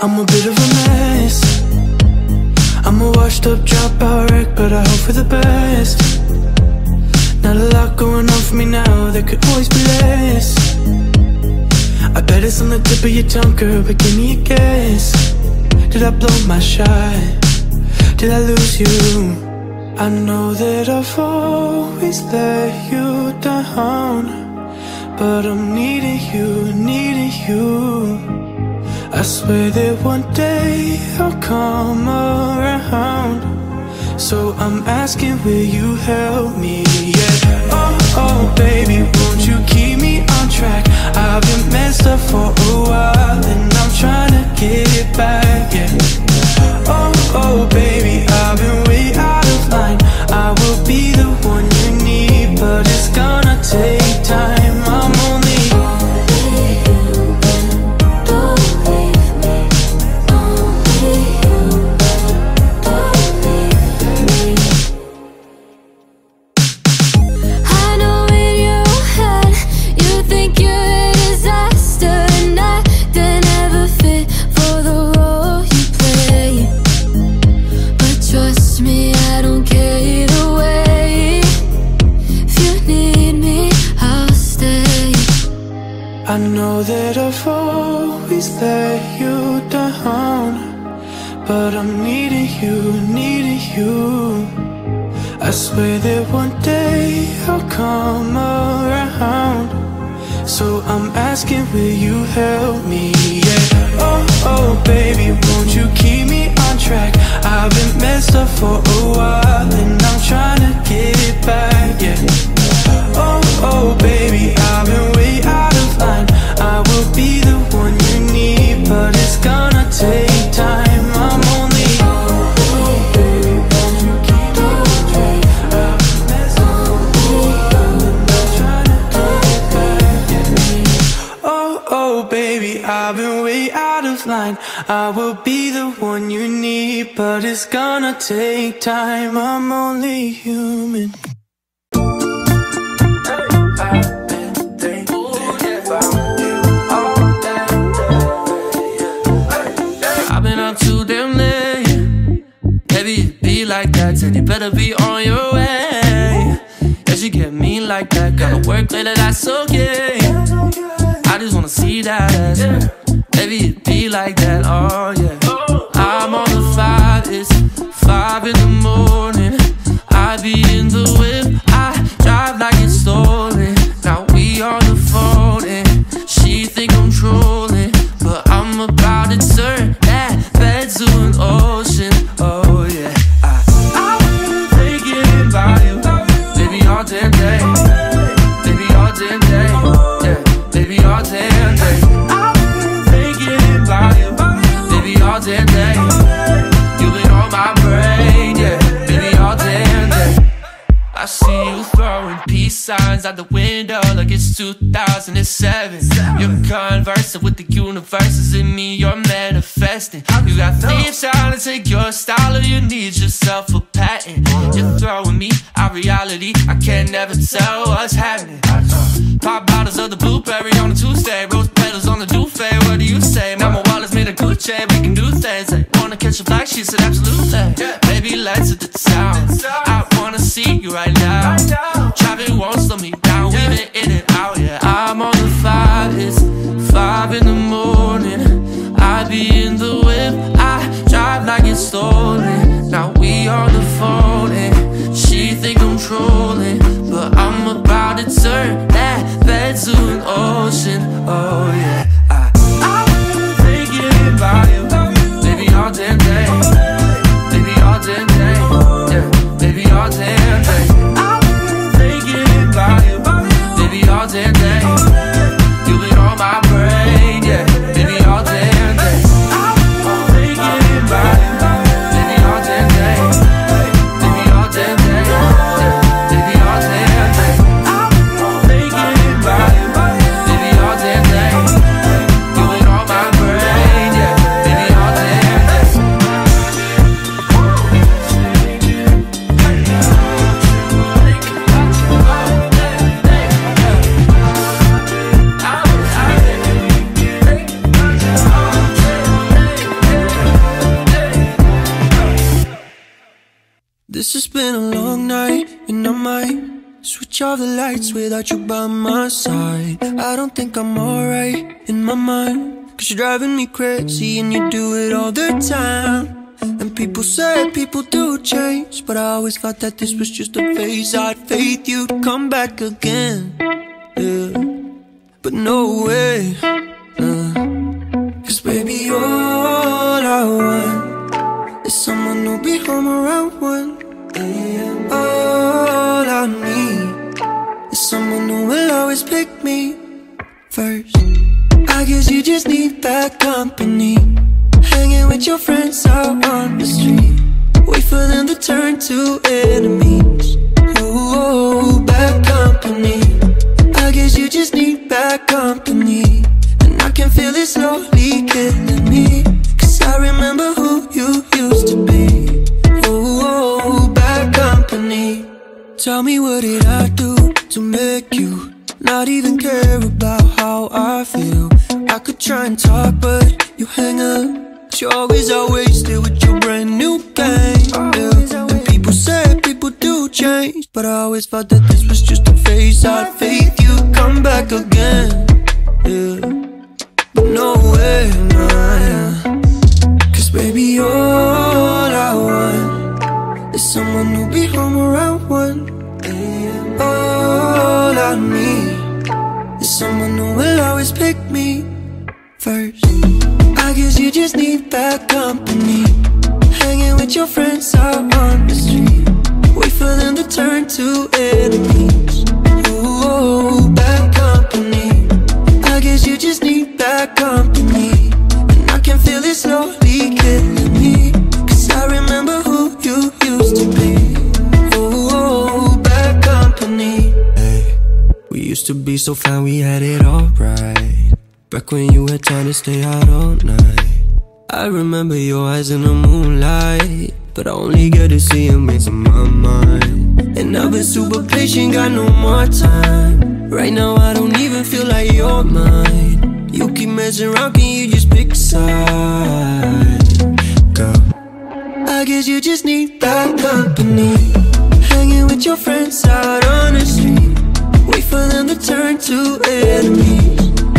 I'm a bit of a mess. I'm a washed up dropout wreck, but I hope for the best. Not a lot going on for me now, there could always be less. I bet it's on the tip of your tongue, girl, but give me a guess. Did I blow my shot? Did I lose you? I know that I've always let you down, but I'm needing you, needing you. I swear that one day I'll come around, so I'm asking, will you help me? Yeah. Oh, oh, baby, won't you keep me on track? I've been messed up for a while, and I'm trying to get it back, yeah. Oh, oh, baby, I've been way out of line. I will be the one you need, but it's gonna take time. I'm only I know that I've always let you down, but I'm needing you, needing you. I swear that one day I'll come around, so I'm asking, will you help me? Yeah. Oh, oh, baby, won't you keep me on track? I've been messed up for a while, and I'm trying to get it back, yeah. Oh, oh, baby, I've been way out of line. I will be the one you need, but it's gonna take time. I'm only baby, won't you keep me on track? I've been messed up for a while, and I'm trying to get it back, yeah. Oh, oh, baby, I've been way out of line. I will be the one you need, but it's gonna take time. I'm only human. Too damn late. Baby, it be like that, said you better be on your way. If you get me like that, gotta work later, that's okay. I just wanna see that ass. Baby, it be like that, oh yeah. I'm on the 5, it's 5 in the morning. I be in the whip, I drive like it's stolen. Now we on the phone and she think I'm trolling, but I'm about to turn that bed to an ocean, oh yeah. I've been thinking about you, baby, all damn day. Baby, all damn day, yeah. Baby, all damn day. I've been thinking about you, baby, all damn day. You've been on my brain, yeah. Baby, all damn day. I see you throwing peace signs out the window like it's 2007. You're conversing with the universe, is in me you're manifesting. You got thieves trying to take your style, or you need yourself a patent. You're throwing me out reality, I can never tell what's happening. Pop bottles of the blueberry on a Tuesday, rose petals on the duvet, what do you say? Now my wallet's made of Gucci, we can do things. Hey, wanna catch a flight, she said absolutely. Baby, let's hit the town, I wanna see you right now. Traffic won't slow me down, we've been in and out, yeah. I'm on the 5, it's 5 in the morning. I be in the whip, I drive like it's stolen. Now we on the phone and she think I'm trolling, but I'm about to turn that bed to an ocean, oh yeah. I've been thinking about you, baby, all damn day. Baby, all damn day, yeah. Baby, all damn day. I've been thinking about you, this has been a long night, and I might switch off the lights without you by my side. I don't think I'm alright in my mind, 'cause you're driving me crazy and you do it all the time. And people say people do change, but I always thought that this was just a phase. I had faith you'd come back again, yeah. But no way, nah. 'Cause baby, all I want is someone who'll be home around 1 AM. All I need is someone who will always pick me first. I guess you just need bad company, hanging with your friends out on the street. Wait for them to turn to enemies. Oh, bad company. I guess you just need bad company, and I can feel it slowly killing me, 'cause I remember who you used to be. Oh, bad company. Tell me, what did I do to make you not even care about how I feel? I could try and talk, but you hang up. You're always out wasted with your brand new game, yeah. And people say people do change, but I always thought that this was just a phase. I had faith you'd come back again, yeah. But no way, nah, yeah. 'Cause baby, all I want is someone who'll be home around 1 AM. All I need is someone who will always pick me first. I guess you just need bad company, hanging with your friends out on the street. Wait for them to turn to enemies. Oh, bad company. I guess you just need bad company, and I can feel it slowly killing me, 'cause I remember who you used to be. Oh, bad company. Hey, we used to be so fine, we had it all right. Back when you had time to stay out all night. I remember your eyes in the moonlight, but I only get to see them in my mind. And I've been super patient, got no more time. Right now I don't even feel like you're mine. You keep messing around, can you just pick a side, girl? I guess you just need bad company, hanging with your friends out on the street. Wait for them to turn to enemies.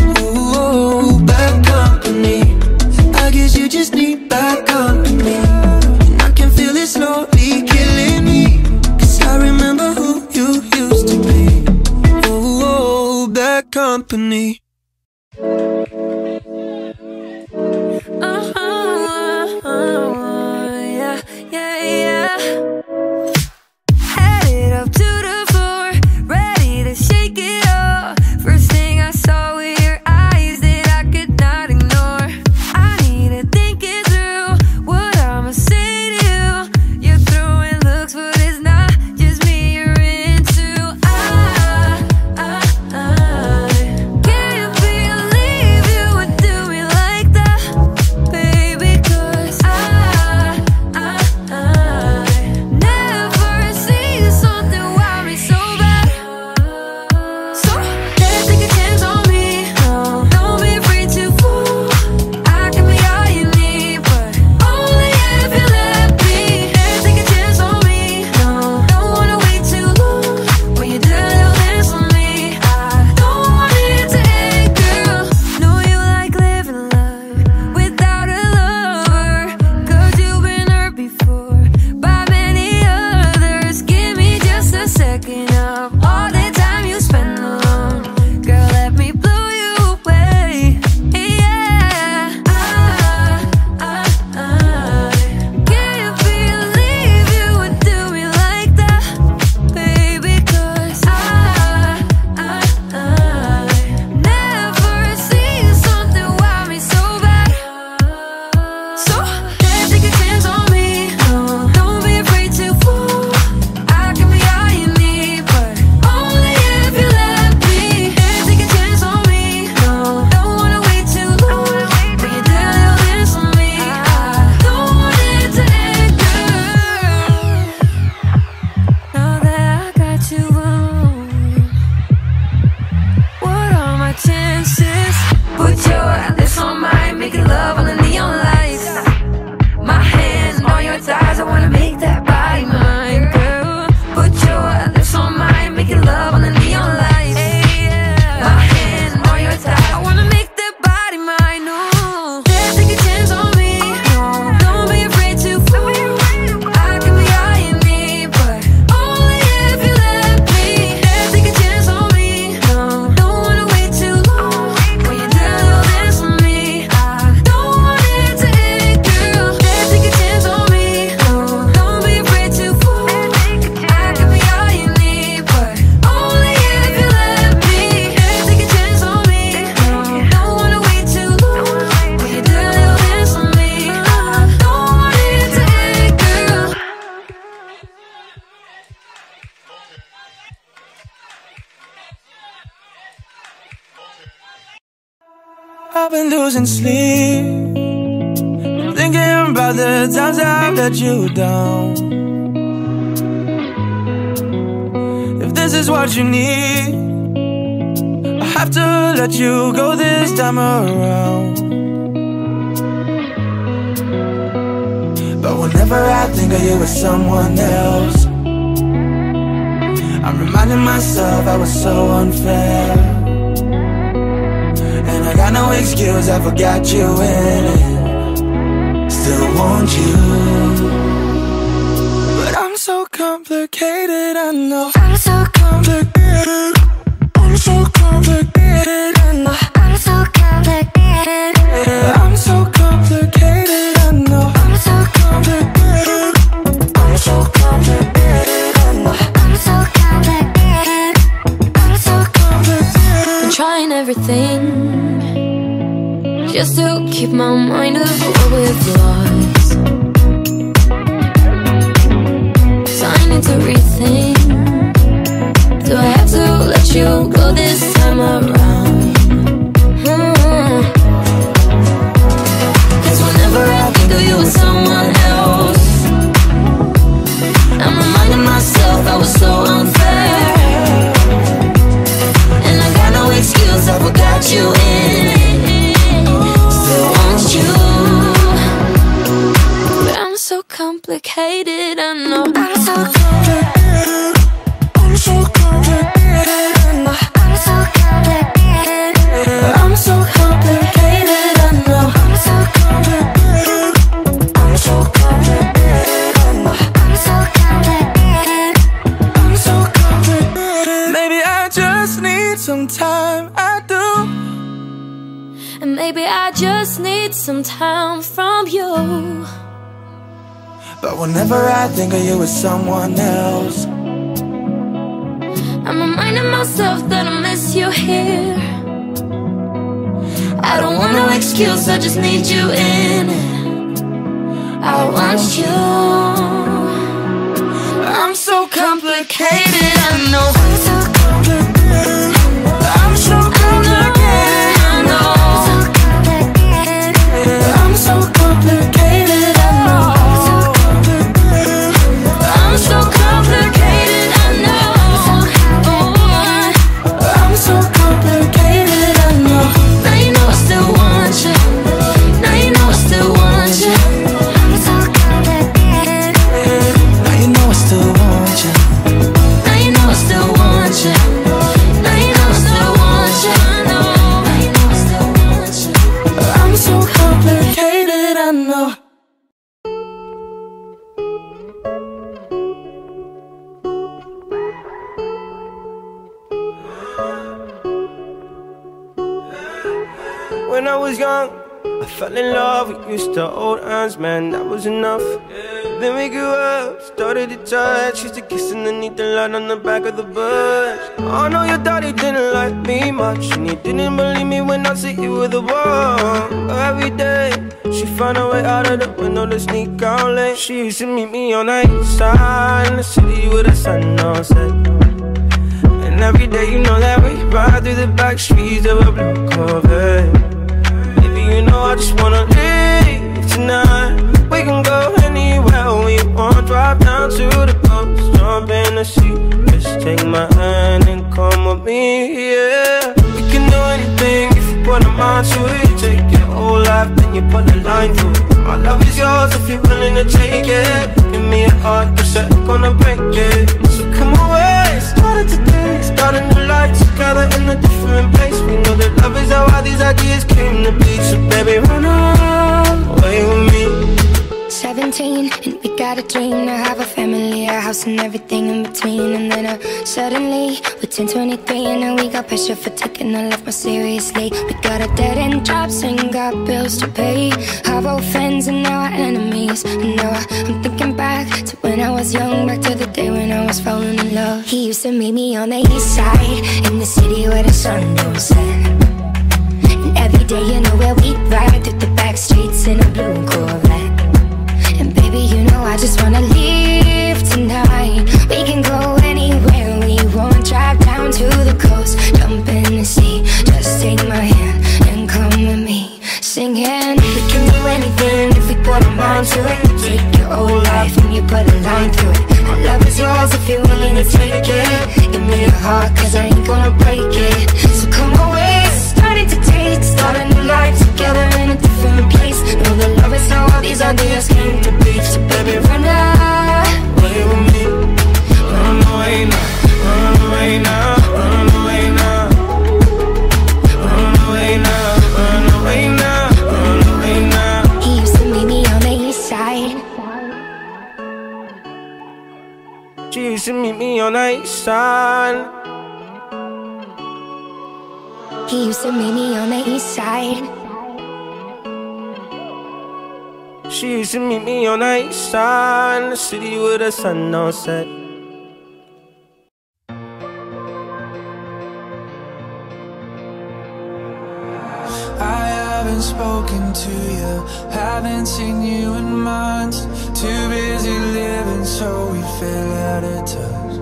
Oh, bad company. I guess you just need bad company, and I can feel it slowly killing me, 'cause I remember who you used to be. Oh, bad company. Yeah, yeah, yeah. Headed up to the floor, ready to shake it off. First thing I saw with your eyes that I could not ignore. I need to think it through, what I'ma say to you. You're throwing looks, but it's not just me you're into. Can't been losing sleep, thinking about the times I've let you down. If this is what you need, I have to let you go this time around. But whenever I think of you with someone else, I'm reminding myself I was so unfair. And I got no excuse, I forgot you in it. Still want you, but I'm so complicated, I know. I'm so complicated. I'm so complicated, I know. I'm so complicated. I'm so complicated, I know. I'm so Complicated. I'm so complicated, I know. I'm so complicated. I'm so Complicated. been trying everything just to keep my mind off what we've lost. So I need to rethink. Do I have to let you go this time around? Cause whenever I think of you with someone else, I'm reminding myself I was so unfair. And I got no excuse, I forgot you in it. Still want you, but I'm so complicated, I know. I'm so complicated. I'm so complicated, I know. I'm so complicated. I'm so complicated, I know. I'm so Complicated. I'm so complicated, I know. I'm so complicated. I'm so complicated. Maybe I just need some time, I do. And maybe I just need some time from you. But whenever I think of you with someone else, I'm reminding myself that I miss you here. I don't want no excuse, I just need you in it. I want you. I'm so Complicated, I know. I'm so complicated. I'm so complicated, I know. I'm so complicated, I know. I'm so complicated, I know. I'm so complicated, I know. Now you know I still want you. Now you know I still want you. I'm so complicated. Now you know I still want you. Now you know I still want you. Now you know I still want you. Now you know I still want you. I'm so complicated, I know. When I was young, I fell in love. We used to hold hands, man, that was enough. Then we grew up, started to touch. Used to kiss underneath the light on the back of the bus. Oh no, your daddy didn't like me much, and he didn't believe me when I said you were the one. Every day, she found a way out of the window to sneak out late. She used to meet me on the east side in the city with the sun on set. And every day, you know that we ride through the back streets of a blue Corvette. You know I just wanna leave tonight. We can go anywhere we want. Drive down to the coast, jump in the sea. Just take my hand and come with me, yeah. We can do anything if you put a mind to it. Take your whole life, then you put a line through it. My love is yours if you're willing to take it. Give me a heart, cause I'm gonna break it. So come away, started today. Start a new life together in a different place. We know that love is how all these ideas came to be. So baby, run away with me. 17 and we got a dream to have a family, a house and everything in between. And then suddenly we're 10, 23 and now we got pressure for taking our life more seriously. We got a dead end jobs and got bills to pay. Our old friends and now our enemies. And now I'm thinking back to when I was young, back to the day when I was falling in love. He used to meet me on the east side in the city where the sun don't set. And every day, you know where we ride through the back streets in a blue Corvette. And baby, you know I just wanna leave tonight. We can go anywhere we want. Drive down to the coast, jump in the sea. Just take my hand and come with me. what I'm on to. Take your whole life and you put a line through it. My love is yours if you're willing to take it. Give me your heart cause I ain't gonna break it. So come away, starting to taste. Start a new life together in a different place. Know that love is how all these ideas came to be. So baby run away with me. Run away now, run away now, run away now. Run away now, run away now, run away now. He used to meet me on the east side. She used to meet me on the east side. He used to meet me on the east side. She used to meet me on the east side, in the city where the sun don't set. I haven't spoken to you, haven't seen you in months. Too busy living so we fell out of touch.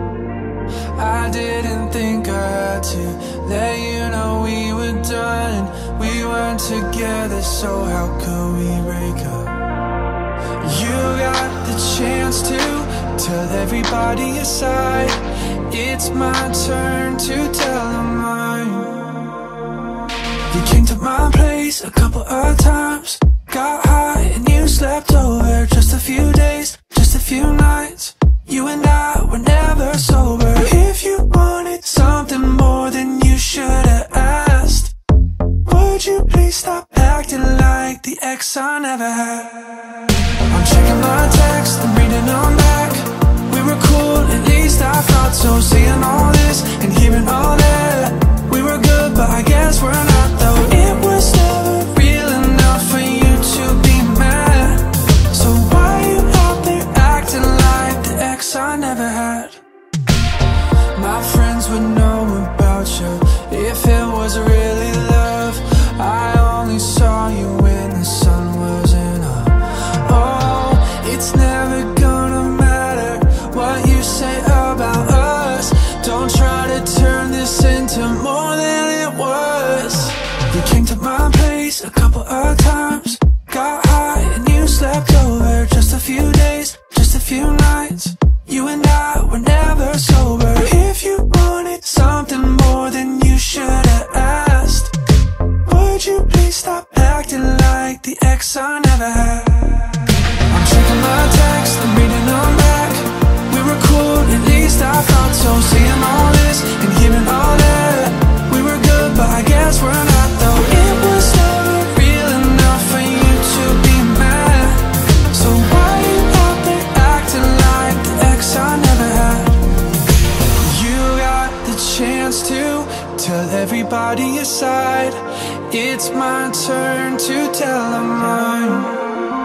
I didn't think I had to let you know we were done. We weren't together, so how could we break up? You got the chance to tell everybody aside. It's my turn to tell them mine. You came to my place a couple of times, got high and you slept over. Just a few days, just a few nights. You and I were never sober. If you wanted something more, then you should have asked. Would you please stop acting like the ex I never had? I'm checking my text, I'm reading them back. We were cool, at least I thought so. Seeing all this and hearing all that, we were good, but I guess we're not though. It was never real enough for you to be mad. So why you out there acting like the ex I never had? My friends would know about you if it was really love. I only saw you when the sun wasn't up. Oh, it's never gonna matter what you say about us. Don't try to turn this into more than it was. You came to my place a couple of times, got high and you slept over. Just a few days, just a few nights. You and I were never sober. If you wanted something more, then you should have asked. Would you please stop acting like the ex I never had? I'm checking my text, I'm reading them back. We were cool, at least I thought so. Seeing all this and hearing all that, we were good, but I guess we're not though. It was never real enough for you to be mad. So why you out there acting like the ex I never had? You got the chance to tell everybody aside. It's my turn to tell them mine.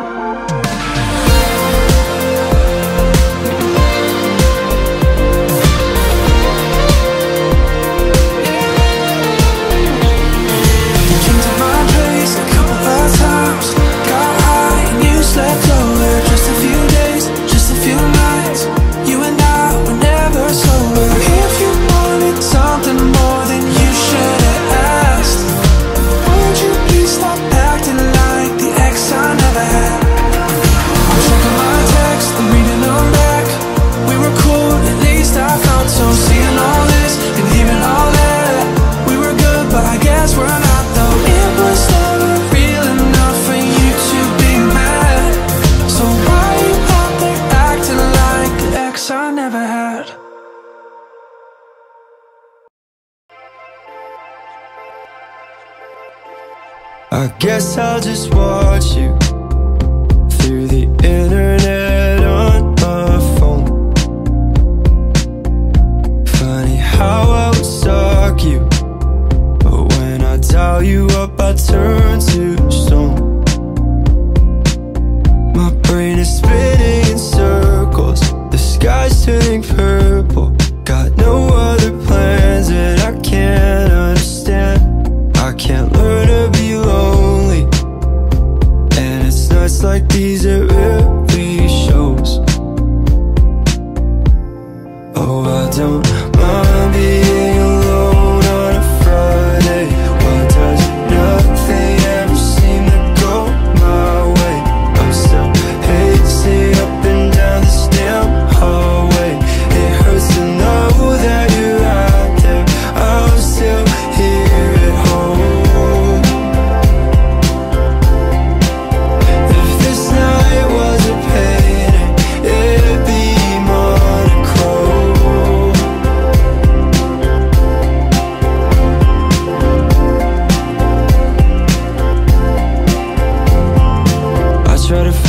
Slept over just a few days, just a few nights. You and I were never sober. If you wanted something more, then you should have asked. Would you please stop acting like the ex I never had? I'm checking my text, I'm reading them back. We were cool, at least I thought so. Seeing all this and hearing all that, we were good, but I guess we're not though. It was never real enough for you to be mad. So why you out there acting like the ex I never had? I guess I'll just watch you through the internet on my phone. Funny how I would stalk you, but when I dial you up I turn to stone. My brain is spinning in circles, the sky's turning purple. Got no other plans and I can't understand. I can't learn to be lonely, and it's nights like these it really shows. Oh, I don't mind being alone on a Friday. Why does nothing ever seem to go my way? I'm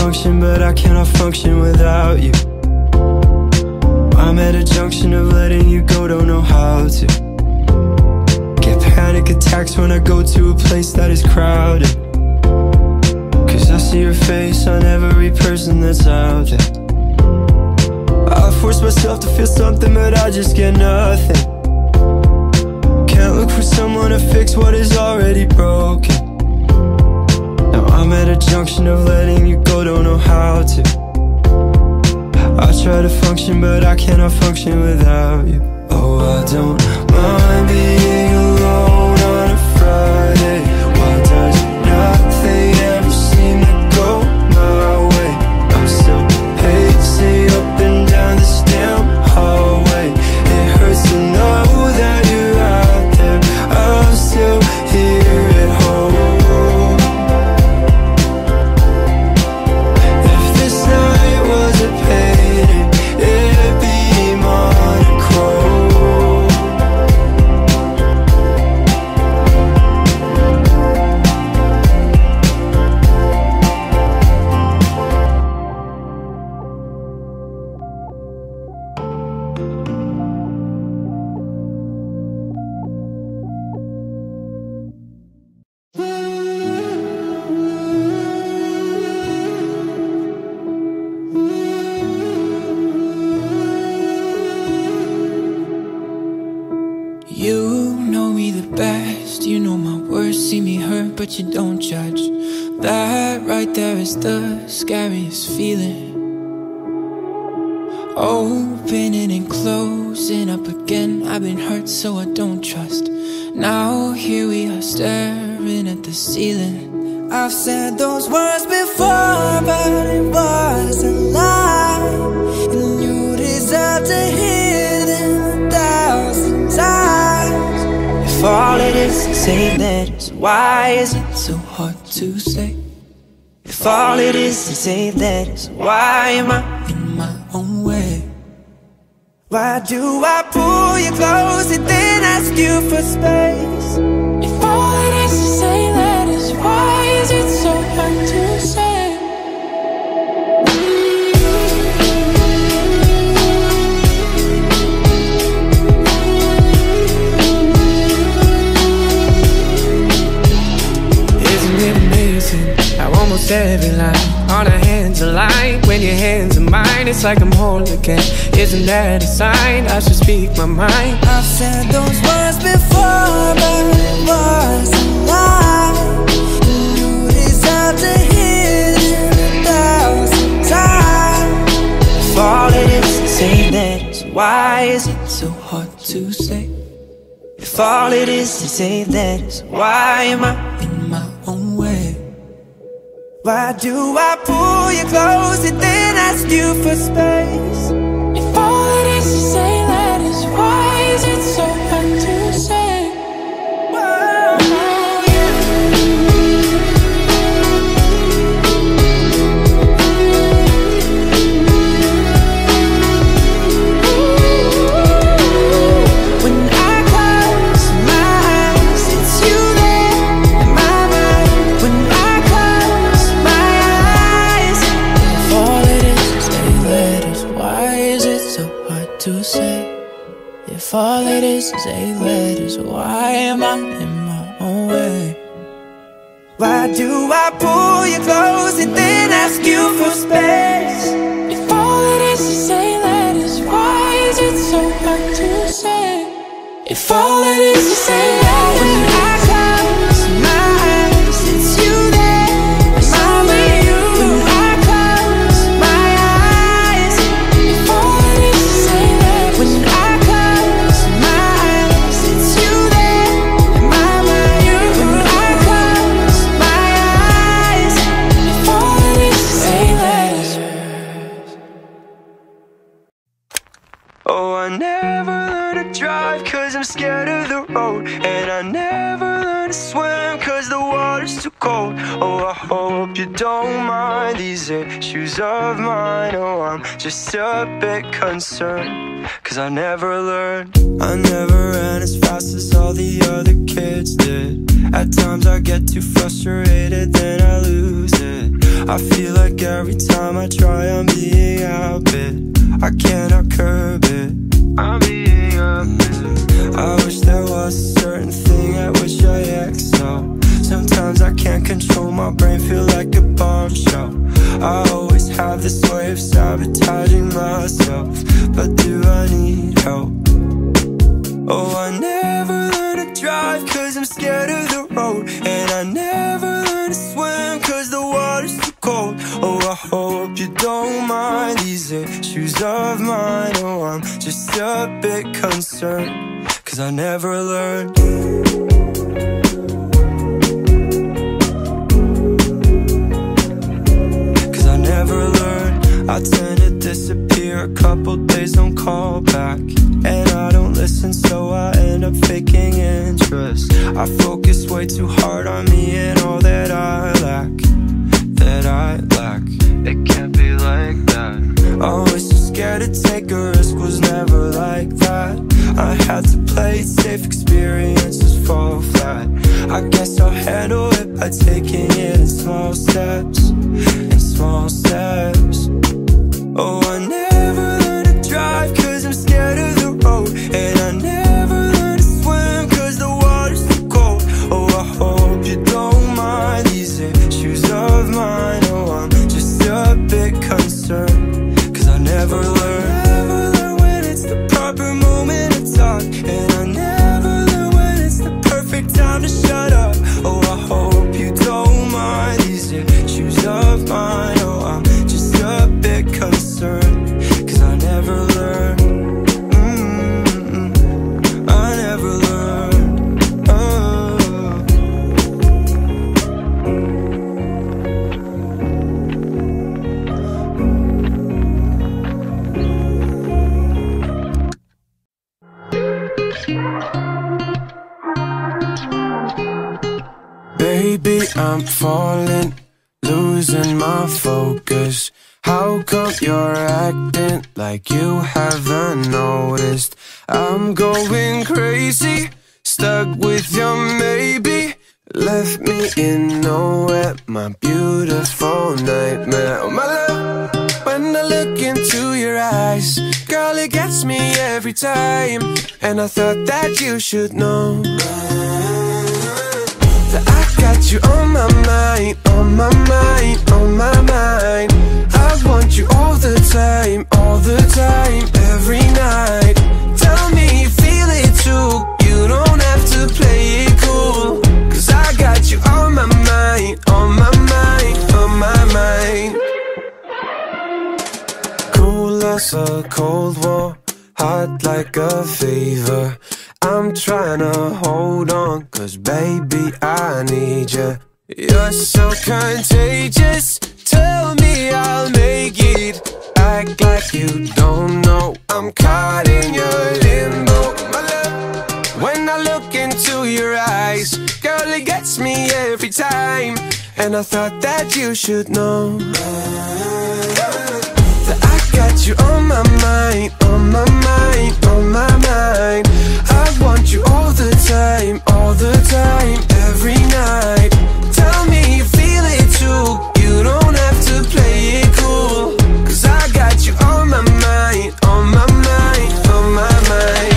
function, but I cannot function without you. I'm at a junction of letting you go, don't know how to. Get panic attacks when I go to a place that is crowded, cause I see your face on every person that's out there. I force myself to feel something, but I just get nothing. Can't look for someone to fix what is already broken. Now I'm at a junction of letting you go, don't know how to. I try to function, but I cannot function without you. Oh, I don't mind being alone on a Friday. Why does nothing ever seem to go my way? I'm still pacing up and down this damn hallway. It hurts to know that you're out there. I'm still here at home. If this night was a painting, it'd be monochrome. You know me the best, you know my worst. See me hurt, but you don't judge. That right there is the scariest feeling. Opening and closing up again. I've been hurt, so I don't trust. Now here we are staring at the ceiling. I've said those words before, but it was a lie. And you deserve to hear them 1,000 times. If all it is to say letters, why is it so hard to say? If all it is to say letters, why am I in my own way? Why do I pull you close and then ask you for space? If all it is to say letters, why is it so hard to say? Isn't it amazing how almost every line on our hands align? When your hands are mine, it's like I'm whole again. Isn't that a sign I should speak my mind? I've said those words before, but it was a lie. And you deserve to hear them 1,000 times. If all it is to say letters, why is it so hard to say? If all it is to say letters, why am I in my own way? Why do I pull you close and then ask you for space? If all it is to say letters, why is it so hard to say? When I close my eyes, it's you there in my mind. When I close my eyes, If all it is to say letters, why is it so hard to say? If all it is to say letters, why am I in my own way? why do I pull you close and then ask you for space? If all it is to say letters, why is it so hard to say? If all it is to say letters, When I close my eyes, it's you there, mama, you. When I close my eyes, if all it is to say letters, when I close my eyes, it's you there, mama, you. When I close my eyes, if all it is to say letters. Oh, I never learned to drive cause I'm scared of the road. And I never learned to swim cause the water's too cold. Oh, I hope you don't mind these issues of mine. Oh, I'm just a bit concerned cause I never learned. I never ran as fast as all the other kids did. At times I get too frustrated, then I lose it. I feel like every time I try I'm being outbid. I cannot curb it, I'm being outbid. I wish there was a certain thing at which I excel. Sometimes I can't control my brain, feel like a bombshell. I always have this way of sabotaging myself, but do I need help? Oh, I never learned to drive cause I'm scared of the road, and I never learned to swim cause the water's too cold. Oh, I hope you don't mind these issues of mine. Oh, I'm just a bit concerned cause I never learned. Cause I never learned. I tend to disappear a couple days, don't call back, and I don't listen, so I end up faking interest. I focus way too hard on me and all that I lack, that I lack. It can't be like that. Always so scared to take a risk, was never like that. I had to play it safe, experiences fall flat. I guess I'll handle it by taking it in small steps, in small steps. Oh, I never learned to drive cause I'm scared of the road, and I never learned to swim cause the water's too cold. Oh, I hope you don't mind these issues of mine. Oh, I'm just a bit concerned cause I never learn when it's the proper moment to talk, and I never learn when it's the perfect time to shut up. Oh, I hope you don't mind these issues of mine. Oh, I'm just a bit concerned cause I never learn. I never learned. Oh. Baby, I'm falling, losing my focus. How come you're acting like you haven't noticed? I'm going crazy, stuck with your maybe. Left me in nowhere, my beautiful nightmare. Oh, my love, when I look into your eyes, girl, it gets me every time. And I thought that you should know that I got you on my mind, on my mind, on my mind. I want you all the time, every night. Tell me you feel it too, you don't have to play it cool, cause I got you on my mind, on my mind, on my mind. Cool as a cold war, hot like a fever. I'm trying to hold on, cause baby I need you. You're so contagious, tell me I'll make it. Act like you don't know, I'm caught in your limbo. My love, when I look into your eyes, girl, it gets me every time. And I thought that you should know that I got you on my mind, on my mind, on my mind. I want you all the time, every night. Tell me you feel it too, you don't have to play it cool, cause I got you on my mind, on my mind, on my mind.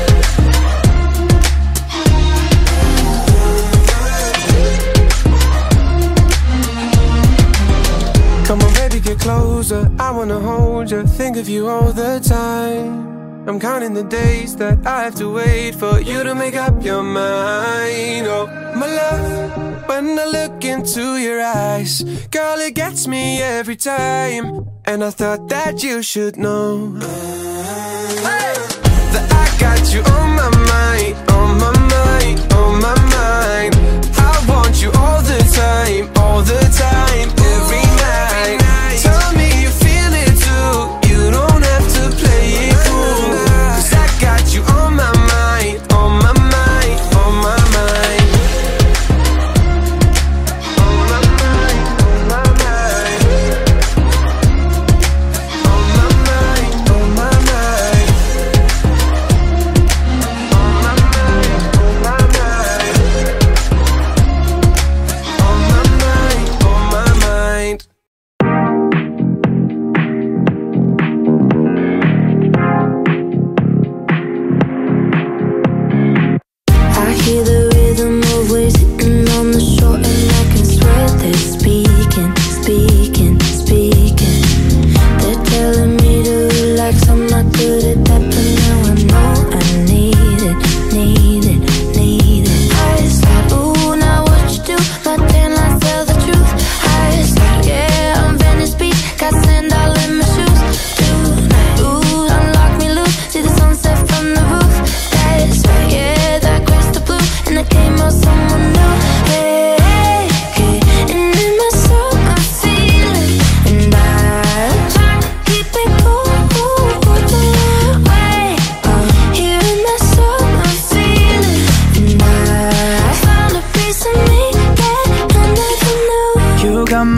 Come on baby, get closer, I wanna hold you, think of you all the time. I'm counting the days that I have to wait for you to make up your mind. Oh, my love, when I look into your eyes, girl, it gets me every time. And I thought that you should know that I got you on my mind, on my mind, on my mind. I want you all the time, every night. Tell me you feel it too, you don't have to play it cool, cause I got you on my mind, on my mind, on my mind. On my mind, on my mind. On my mind, on my mind. On my mind, on my mind. On my mind, on my mind.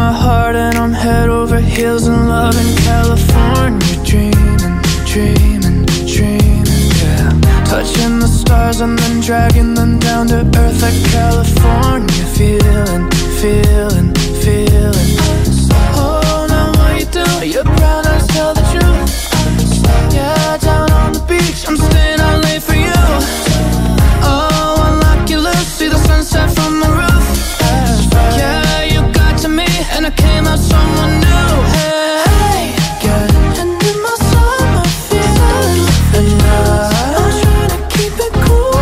my heart and I'm head over heels in love in California. Dreaming, dreaming, dreaming, yeah. Touching the stars and then dragging them down to earth like California. Feeling, feeling, feeling. Oh, now what you do? Your brown eyes tell the truth. Yeah, down on the beach, I'm staying out late for you. Oh, unlock your loose, see the sunset from the roof. Yeah, you got to me, and I came out someone new. Hey, getting in my summer feelings, and I'm trying to keep it cool.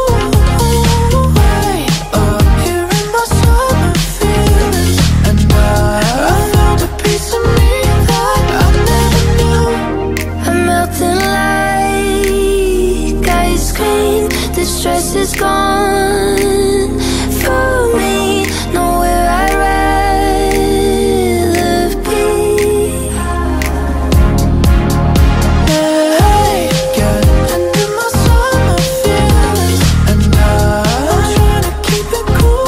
Way up here in my summer feelings, and I found a piece of me that I never knew. I'm melting like ice cream. The stress is gone for me. Nowhere I'd rather be. Hey, getting in my summer feelings, and I'm trying to keep it cool.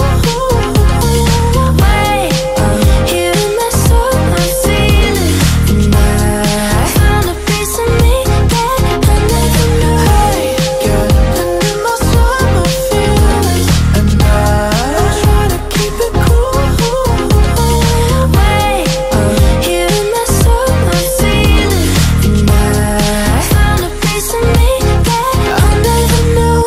Way up here in my summer feelings, and I found a piece of me that I never knew. Hey, getting in my summer feelings, and I'm trying to keep it cool. Way up here in my summer feelings, and I found a piece of me that I never knew.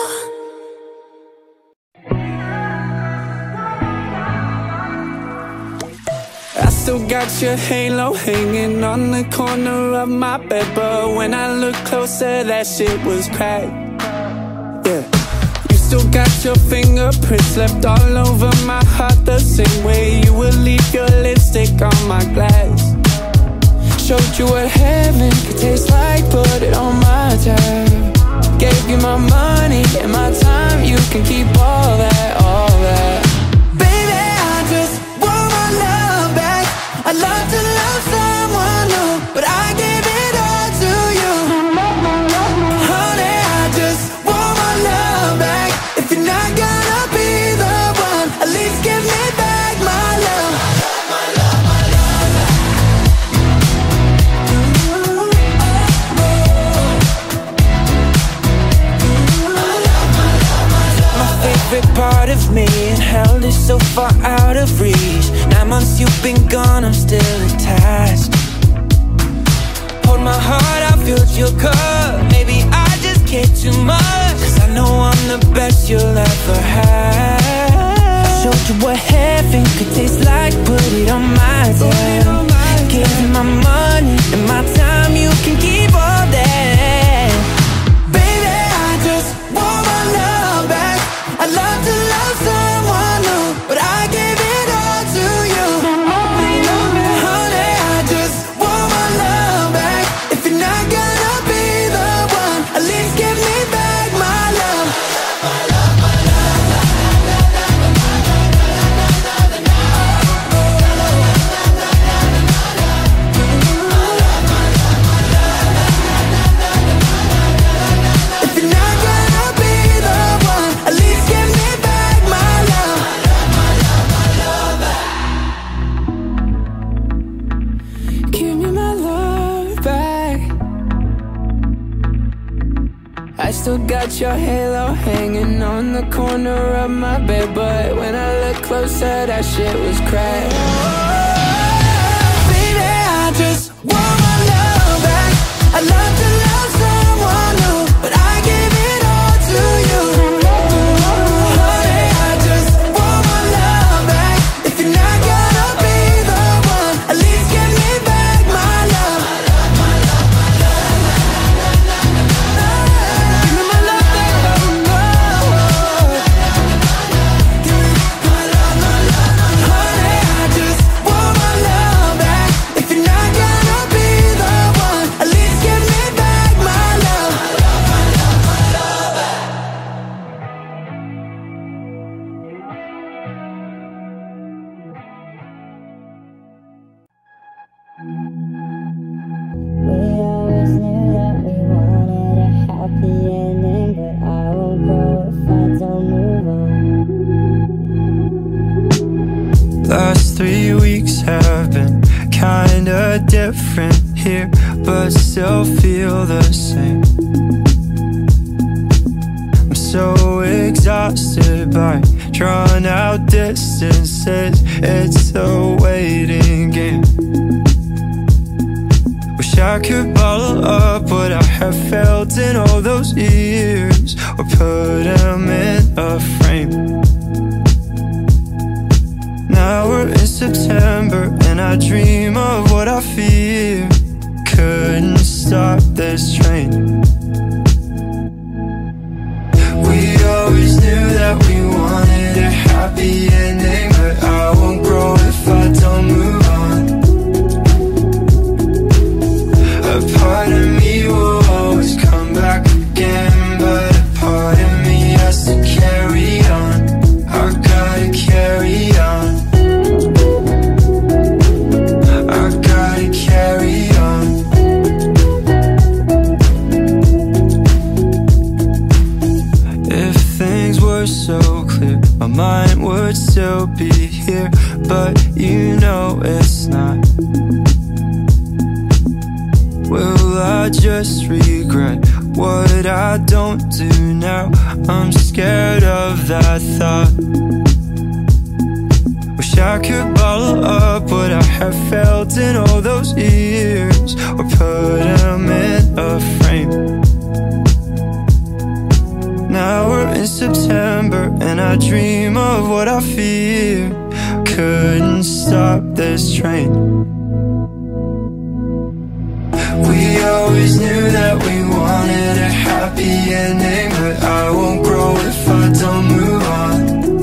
I still got your halo hanging on the corner of my bed, but when I look closer, that shit was cracked. Yeah, you still got your fingerprints left all over my heart, the same way you would leave your lipstick on my glass. Showed you what heaven could taste like, put it on my tab. Gave you my money and my time, you can keep all that, all that. Baby, I just want my love back. I love to love someone new, but I give it all to you. Honey, I just want my love back. If you're not gonna be the one, at least give me back my love. Favorite part of me, and held it so far out of reach. 9 months you've been gone, I'm still attached. Hold my heart, I filled your cup. Maybe I just care too much, 'cause I know I'm the best you'll ever have. I showed you what heaven could taste like, put it on my tab. Gave you my money and my time, you can keep all that. Baby, I just want my love back. I love to love someone new, but I give it all to you. Honey, I just want my love back. If you're not gonna be the one, at least give me back my love. If you're not gonna be the one, at least give me back my love. Give me my love back. I still got your halo hanging on the corner of my bed, but when I look closer, that shit was cracked. Baby, I just want my love back. I love to love someone new, but I give it all to you. Honey, I just want my love back. If you're not gonna be the one, at least give me back my love. Give me my love back, Give me my love, Honey, I just want my love back. If you're not gonna be the one, at least give me back my love. We always knew that we wanted a happy ending, but I won't grow if I don't move on. Last 3 weeks have here, but still feel the same. I'm so exhausted by drawn out distances. It's a waiting game. Wish I could bottle up what I have felt in all those years, or put them in a frame. Now we're in September and I dream of what I fear. Couldn't stop this train. We always knew that we wanted a happy ending, but I won't grow if I don't move on. A part of me will always come back again, but a part of me has to carry on. I gotta carry on. I gotta carry on. If things were so clear, my mind would still be here, but you know it's not. Will I just regret what I don't do now? I'm scared of that thought. Wish I could bottle up what I have felt in all those years, or put them in a frame. Now we're in September and I dream of what I fear. Couldn't stop this train. We always knew that we wanted a happy ending, but I won't grow if I don't move on.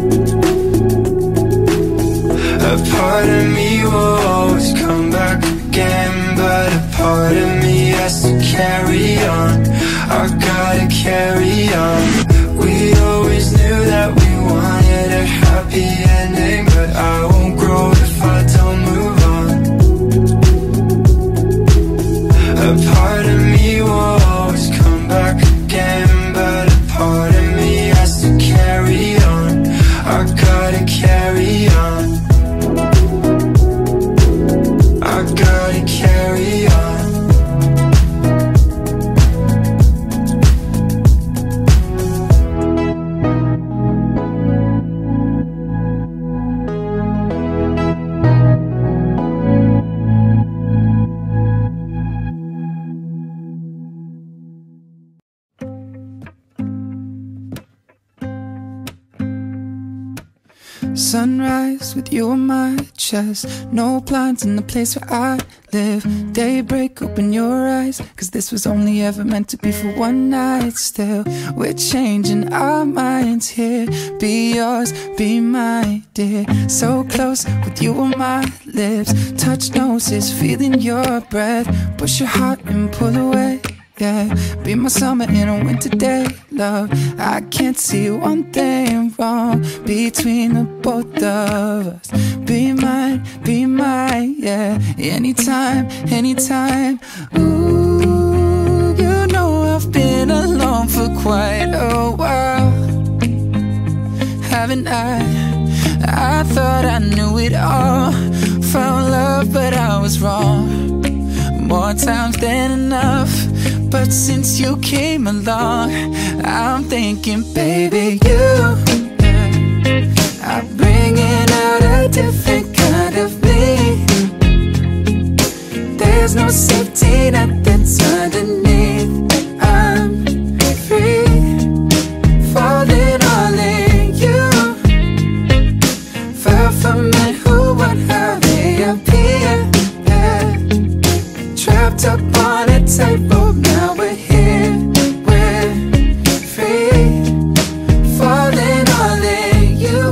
A part of me will always come back again, but a part of me has to carry on. I gotta carry on. We always knew that we wanted a happy ending, but I won't grow if I don't move on. A part of me will always come back again, but a part of me has to carry on. I gotta carry on. I gotta carry on. Sunrise with you on my chest. No blinds in the place where I live. Daybreak, open your eyes, cause this was only ever meant to be for one night. Still, we're changing our minds here. Be yours, be mine, dear. So close with you on my lips. Touch noses, feeling your breath. Push your heart and pull away. Yeah, be my summer in a winter day, love. I can't see one thing wrong between the both of us. Be mine, yeah. Anytime, anytime. Ooh, you know I've been alone for quite a while, haven't I? I thought I knew it all. Found love, but I was wrong. More times than enough. But since you came along, I'm thinking, baby, you are bringing out a different kind of me. There's no safety net that's underneath. I'm free, falling all in you. Far from men who would hurry appear. Trapped up on a tightrope, now we're here, we're free, falling all in you.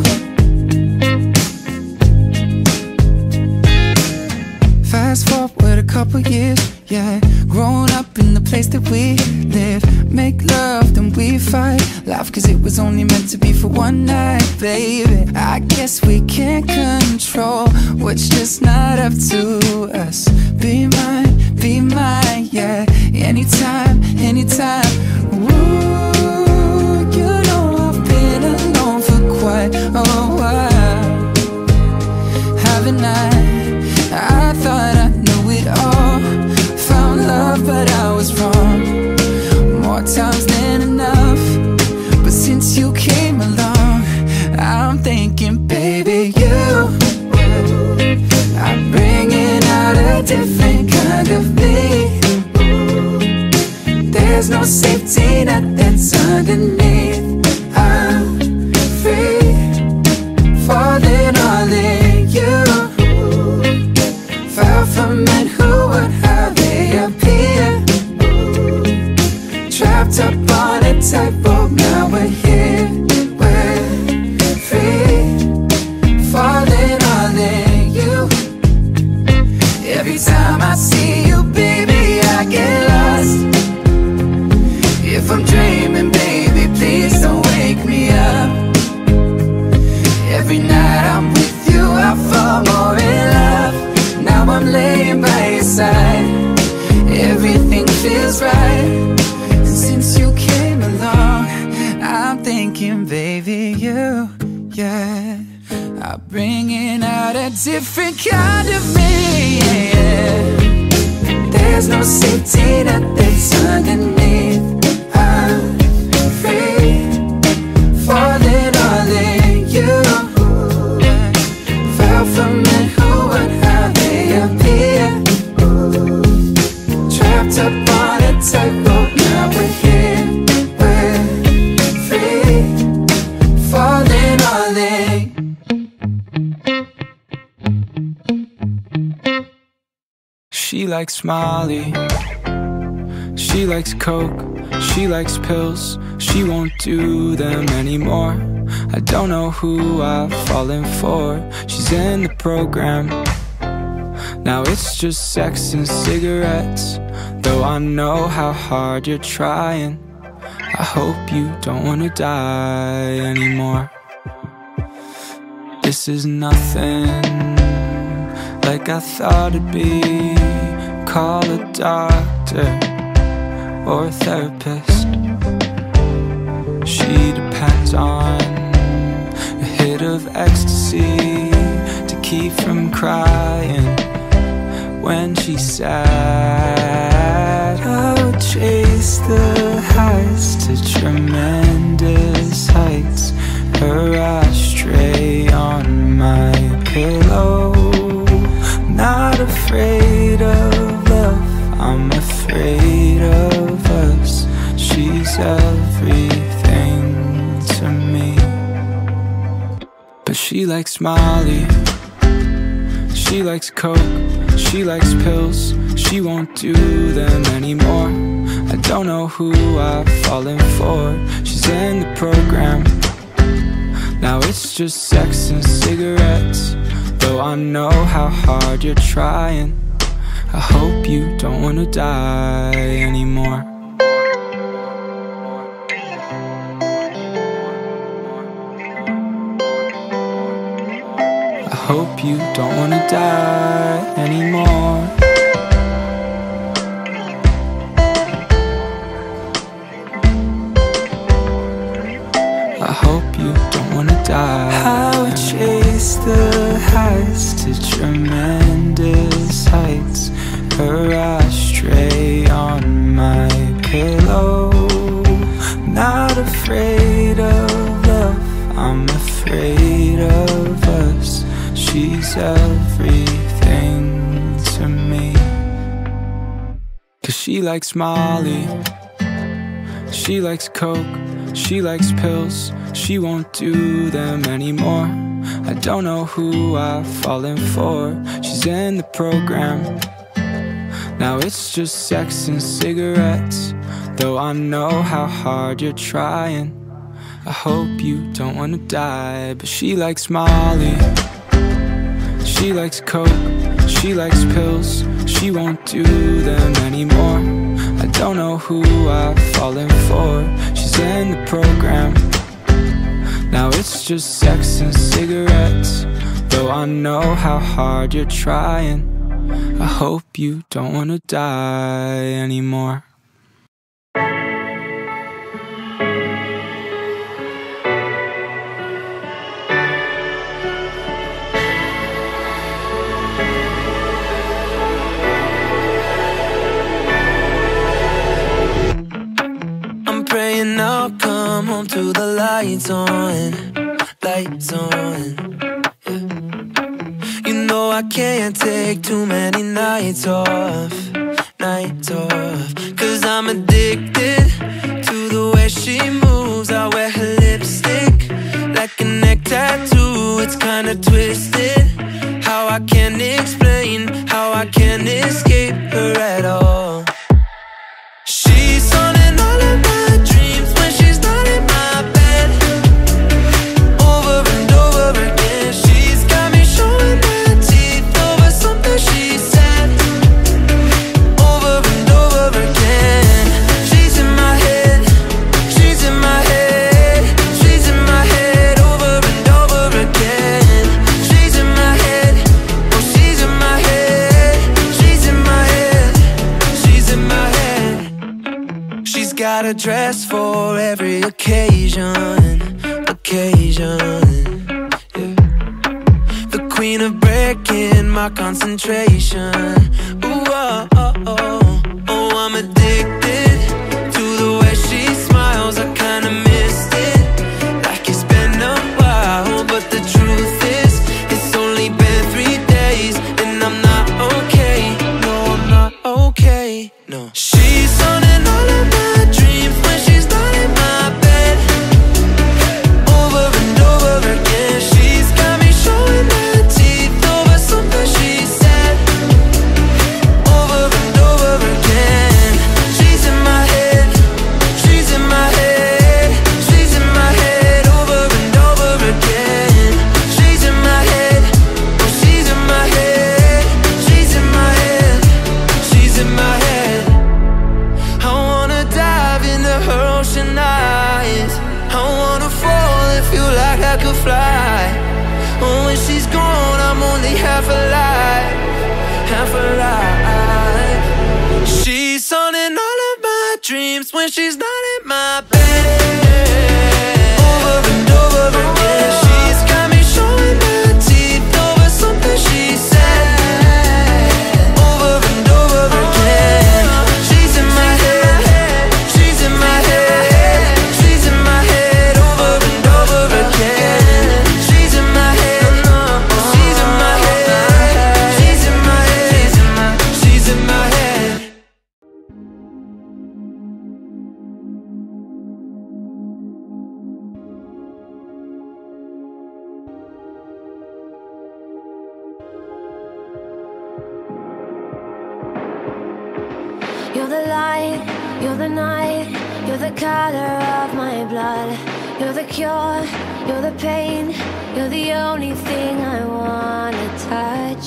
Fast forward a couple years, yeah. Grown up in the place that we live. Make love, then we fight. Laugh cause it was only meant to be for one night, baby. I guess we can't control what's just not up to us. Be mine, yeah. Anytime, anytime. Ooh, you know I've been alone for quite a while, haven't I? I thought I knew it all. different kind of me. There's no safety net that's underneath. I'm free, falling all in you. Fell from men who would how they appear. Trapped up on a tightrope, now we're here. We're free, falling all in you. Every time I see you, baby, I get lost. If I'm dreaming, baby, please don't wake me up. Every night I'm with you, I fall more in love. Now I'm laying by your side, everything feels right. And since you came along, I'm thinking, baby, you, yeah, are bringing out a different kind of me, yeah. There's no safety net that's underneath. I'm free, falling all in you. Fell from men who would how they appear. Trapped up on a tightrope, now we're here. We're free, falling all in. She likes Molly, she likes Coke, she likes pills, she won't do them anymore. I don't know who I've fallen for, she's in the program. Now it's just sex and cigarettes, though I know how hard you're trying. I hope you don't wanna die anymore. This is nothing like I thought it'd be. Call a doctor or a therapist. She depends on a hit of ecstasy to keep from crying when she's sad. I would chase the highs to tremendous heights. Her ashtray on my pillow. Not afraid of love, I'm afraid of us. She's everything to me. But she likes Molly, she likes Coke, she likes pills, she won't do them anymore. I don't know who I've fallen for, she's in the program. Now it's just sex and cigarettes, though I know how hard you're trying. I hope you don't wanna die anymore. I hope you don't wanna die anymore. I hope you don't wanna die. I would chase the highs to tremendous heights. Her ashtray on my pillow. Not afraid of love, I'm afraid of us. She's everything to me. Cause she likes Molly, she likes Coke, she likes pills, she won't do them anymore. I don't know who I've fallen for, she's in the program. Now it's just sex and cigarettes, though I know how hard you're trying. I hope you don't wanna die. But she likes Molly, she likes Coke, she likes pills, she won't do them anymore. I don't know who I've fallen for, she's in the program. Now it's just sex and cigarettes, though I know how hard you're trying. I hope you don't wanna die anymore. I'm praying I'll come home to the lights on, lights on. Yeah. You know I can't take too many nights off, cause I'm addicted to the way she moves. I wear her lipstick like a neck tattoo. It's kinda twisted, how I can't explain, how I can't escape her at all. She's haunting all of my dreams when she's not in my bed. Over and over again, she's got me showing my teeth over something she said. Over and over again, she's in my head, she's in my head, she's in my head. Over and over again, she's in my head, oh she's in my head, she's in my head, she's in my head. She's got a dress for every occasion, yeah. The queen of breaking my concentration. Ooh, oh, oh, oh. Oh, I'm addicted to the way she smiles. I kinda missed it, like it's been a while. But the truth is, it's only been 3 days, and I'm not okay. No, I'm not okay, no. She's haunting all of my dreams when she's not in my bed. Over and over again, she's got me showing my teeth over something she said. Over and over again, she's in my head, she's in my head, she's in my head. Over and over again, she's in my head, oh she's in my head, she's in my head, she's in my head. I wanna dive into her ocean eyes. I wanna fall and feel like I could fly. Oh, when she's gone, I'm only half alive, half alive. She's haunting all of my dreams when she's not in my bed. Over and over again, she's got me showing my teeth over something she said. Over and over again, she's in my head, she's in my head, she's in my head. Over and over again, she's in my head, she's in my head, she's in my head, she's in my head. You're the light, you're the night, you're the color of my blood. You're the cure, you're the pain, you're the only thing I wanna touch.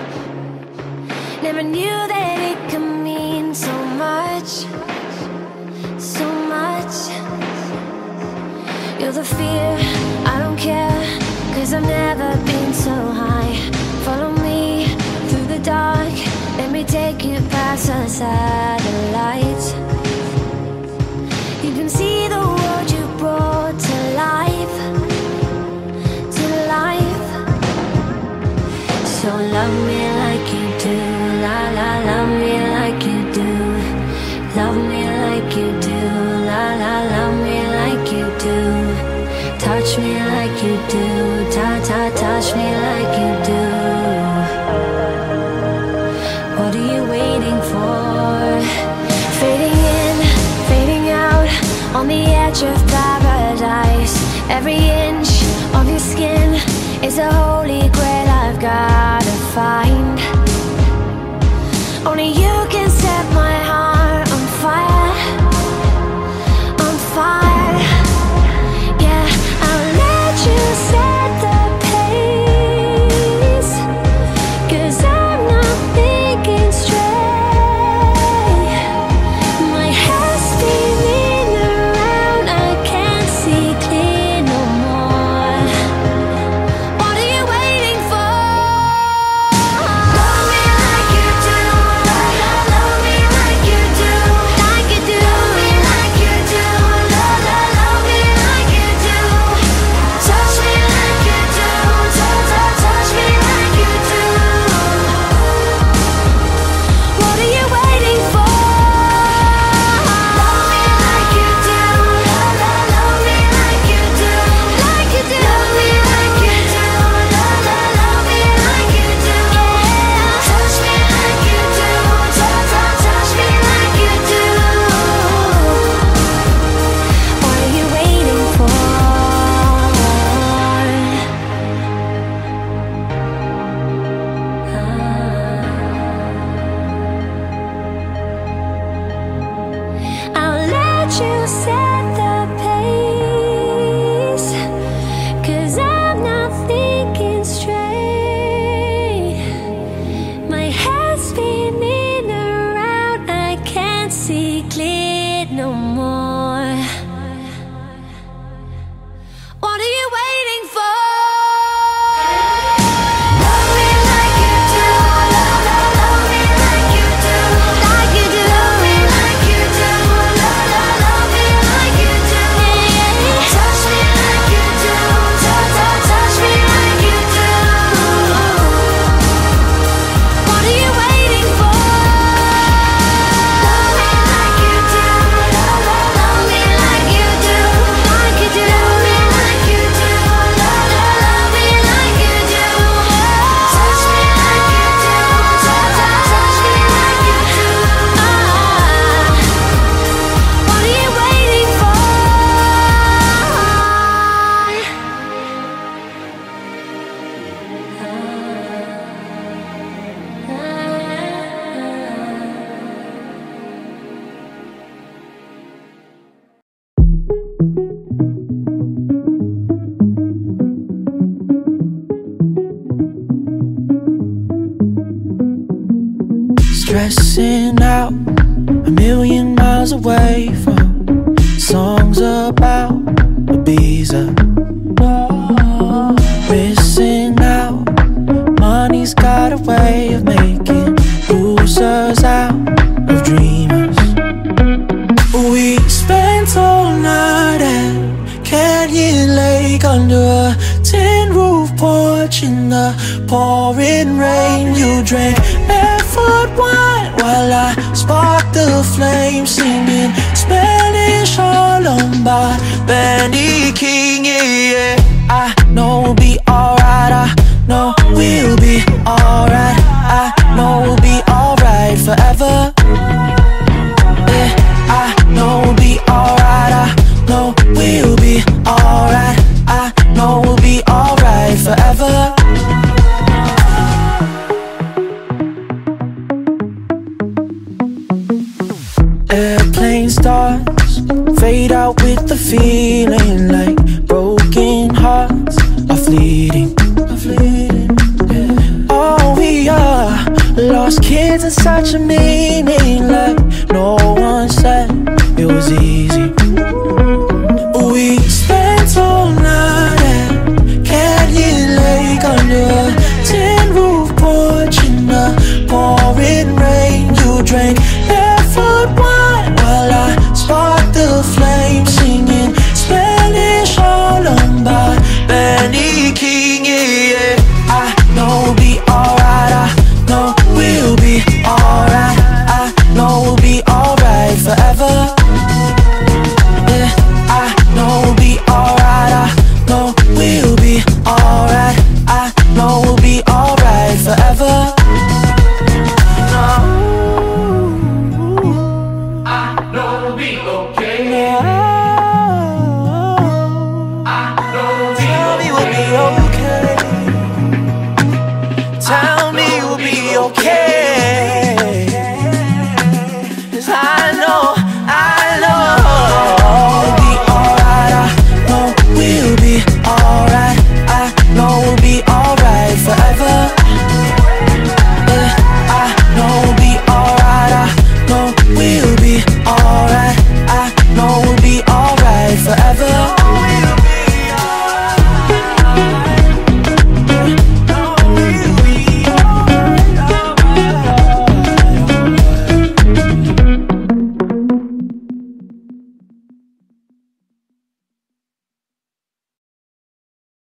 Never knew that it could mean so much, so much. You're the fear, I don't care, cause I've never been so high. Follow me through the dark, let me take you past the satellites. You can see the world you brought to life, to life. So love me like you do, la la, love me like you do. Love me like you do, la la, love me like you do. Touch me like you do, ta ta, touch me like you do. What are you waiting for? Fading in, fading out, on the edge of paradise. Every inch of your skin is a holy grail I've gotta find. Only you can set my heart on fire, on fire. Yeah, I'll let you set the pace, cause I'm not thinking straight. My head's spinning around, I can't see clear no more. What are you waiting for? stressing out, a million miles away from songs about Ibiza. Missing out, money's got a way of making losers out of dreamers. We spent all night at Canyon Lake under a tin roof porch in the pouring rain. You drank barefoot wine while I sparked the flame, singing Spanish Harlem by Benny King. Yeah, I know we'll be alright. I know we'll be alright. I know we'll be alright forever. Yeah, I know we'll be alright. I know we'll be alright. I know we'll be alright forever. Airplane stars fade out with the feeling, like broken hearts are fleeting. Oh, we are lost kids in such a meaning, like no one said it was easy.